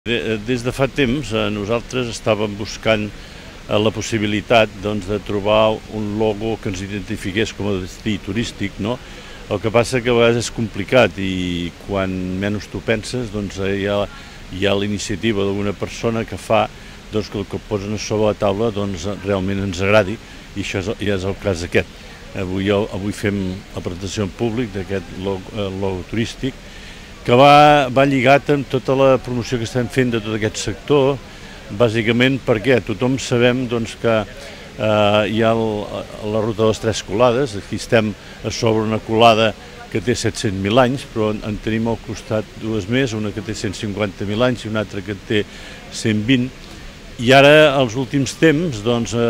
Des de fa temps nosaltres estàvem buscant la possibilitat de trobar un logo que ens identifiqués com a destí turístic, no? El que passa que a vegades és complicat i quan menys tu penses hi ha la iniciativa d'alguna persona que fa que el que posen sobre la taula realment ens agradi, i això ja és el cas aquest. Avui fem la presentació en públic d'aquest logo turístic que va lligat amb tota la promoció que estem fent de tot aquest sector, bàsicament perquè tothom sabem que hi ha la ruta de les Tres Colades. Aquí estem a sobre una colada que té 700.000 anys, però en tenim al costat dues més, una que té 150.000 anys i una altra que té 120. I ara, als últims temps,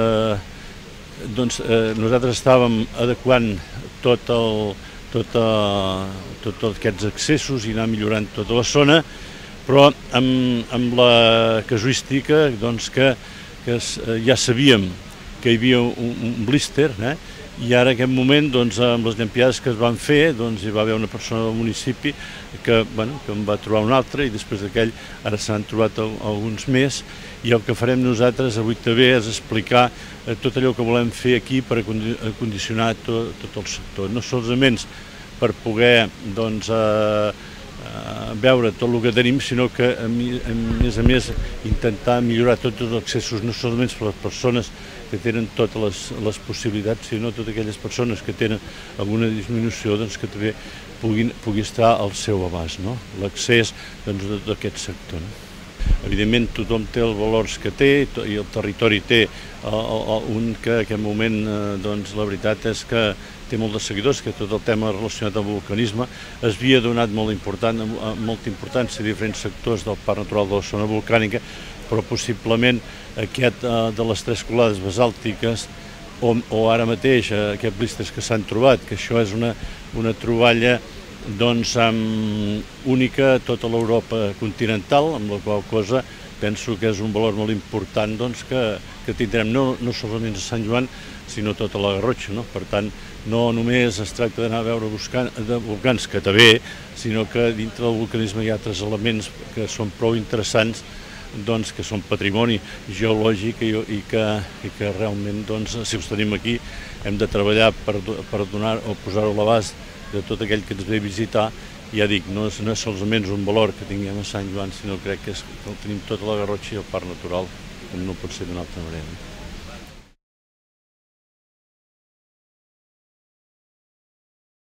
nosaltres estàvem adequant tots aquests accessos i anar millorant tota la zona, però amb la casuística que ja sabíem que hi havia un blíster, i ara en aquest moment, amb les llampiades que es van fer, hi va haver una persona del municipi que en va trobar un altre, i després d'aquell ara s'han trobat alguns més, i el que farem nosaltres avui també és explicar tot allò que volem fer aquí per acondicionar tot el sector, no solament per poder veure tot el que tenim, sinó que a més intentar millorar tots els accessos, no solament per les persones que tenen totes les possibilitats, sinó totes aquelles persones que tenen alguna disminució que també pugui estar al seu abast, l'accés d'aquest sector. Evidentment tothom té els valors que té i el territori té un que en aquest moment la veritat és que té molts de seguidors, que tot el tema relacionat amb el vulcanisme es havia donat molta importància a diferents sectors del Parc Natural de la Zona Volcànica, però possiblement aquest de les Tres Colades basàltiques o ara mateix aquests blísters que s'han trobat, que això és una troballa única a tota l'Europa continental, amb la qual cosa penso que és un valor molt important que tindrem no solament a Sant Joan, sinó tota la Garrotxa. Per tant, no només es tracta d'anar a veure volcans, que també, sinó que dintre del vulcanisme hi ha altres elements que són prou interessants, que són patrimoni geològic i que realment, si els tenim aquí, hem de treballar per posar-ho a l'abast de tot aquell que ens ve a visitar. Ja dic, no és solament un valor que tinguem a Sant Joan, sinó crec que tenim tota la Garrotxa i el Parc Natural, com no pot ser d'una altra manera.